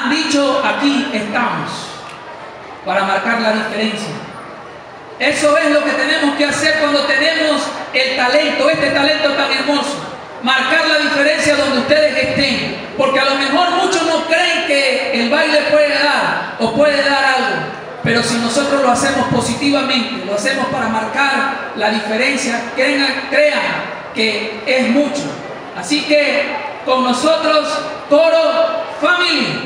han dicho aquí estamos, para marcar la diferencia. Eso es lo que tenemos que hacer cuando tenemos el talento, este talento tan hermoso. Marcar la diferencia donde ustedes estén. Porque a lo mejor muchos no creen que el baile puede dar o puede dar algo. Pero si nosotros lo hacemos positivamente, lo hacemos para marcar la diferencia, crean que es mucho. Así que con nosotros, Coro Family.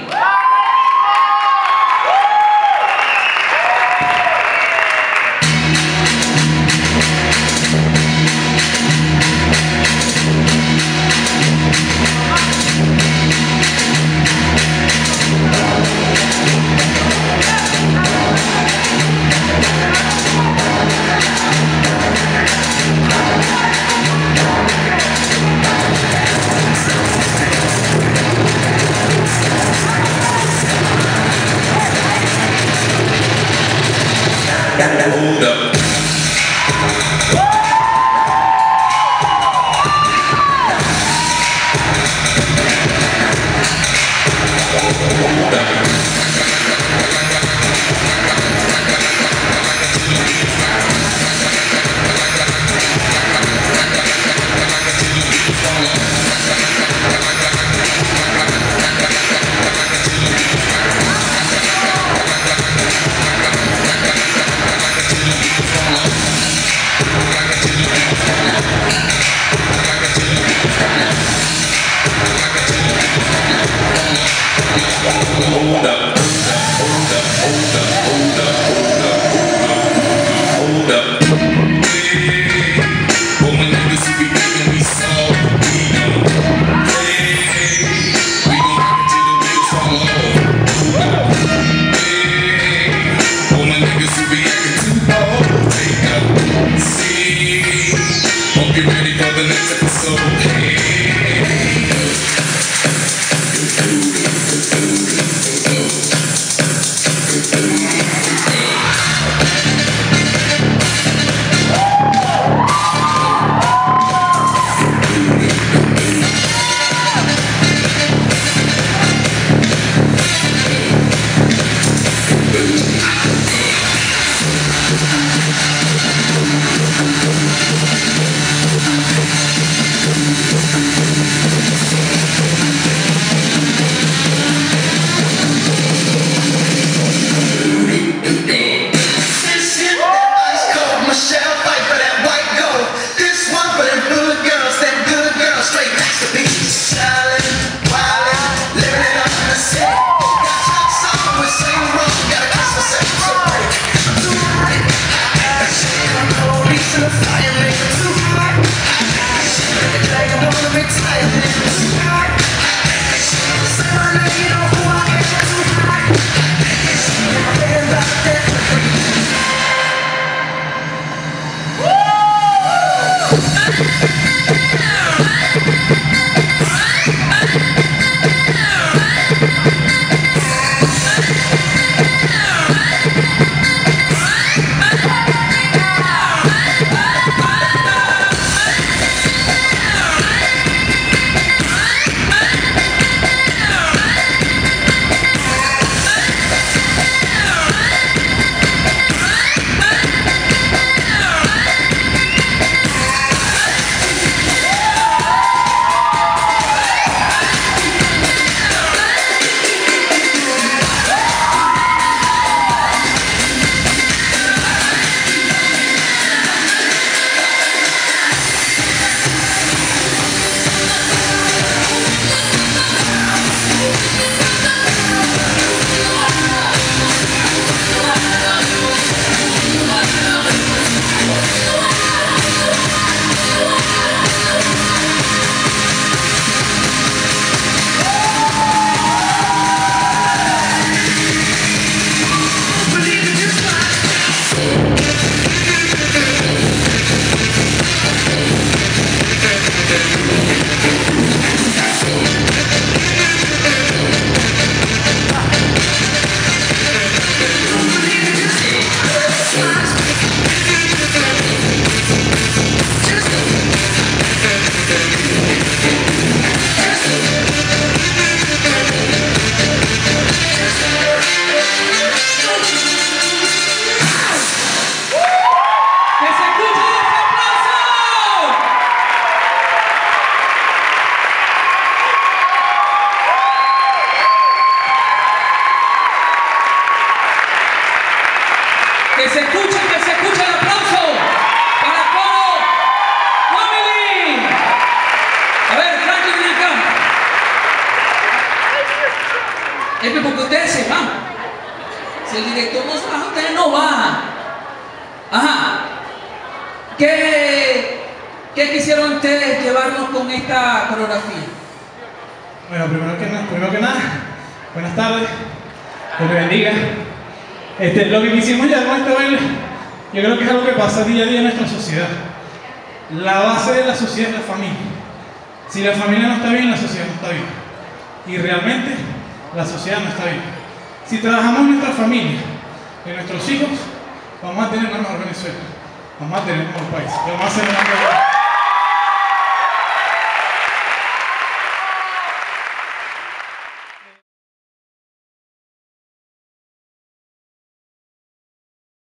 Hold up. Get ready for the next episode. Que se escuche el aplauso para Coro Family. A ver, Franklin, ven acá. Es porque ustedes se van. Si el director no se baja, ustedes no bajan. Ajá. ¿Qué quisieron ustedes llevarnos con esta coreografía? Bueno, primero que nada, buenas tardes, Dios te bendiga. Lo que quisimos llevar con este baile, yo creo que es algo que pasa día a día en nuestra sociedad. La base de la sociedad es la familia. Si la familia no está bien, la sociedad no está bien. Y realmente, la sociedad no está bien. Si trabajamos en nuestra familia, en nuestros hijos, vamos a tener una mejor Venezuela, vamos a tener un mejor país, y vamos a hacer una mejor...